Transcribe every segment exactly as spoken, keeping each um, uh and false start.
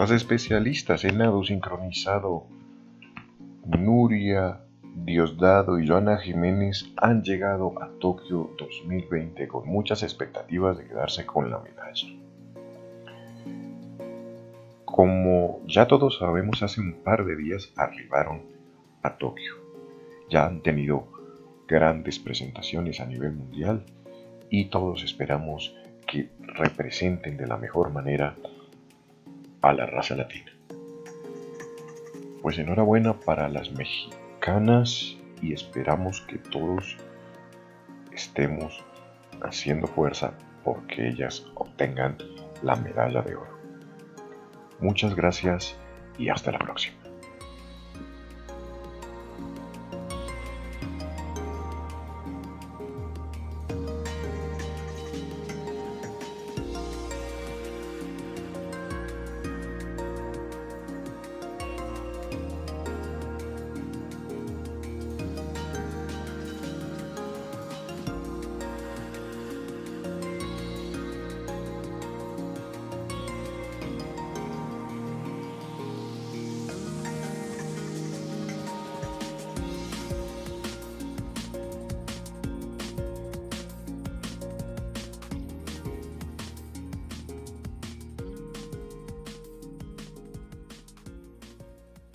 Las especialistas en nado sincronizado Nuria Diosdado y Joana Jiménez han llegado a Tokio dos mil veinte con muchas expectativas de quedarse con la medalla. Como ya todos sabemos, hace un par de días arribaron a Tokio. Ya han tenido grandes presentaciones a nivel mundial y todos esperamos que representen de la mejor manera a la raza latina. Pues enhorabuena para las mexicanas y esperamos que todos estemos haciendo fuerza porque ellas obtengan la medalla de oro. Muchas gracias y hasta la próxima.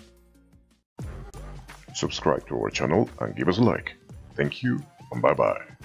Subscribe to our channel and give us a like. Thank you and bye bye.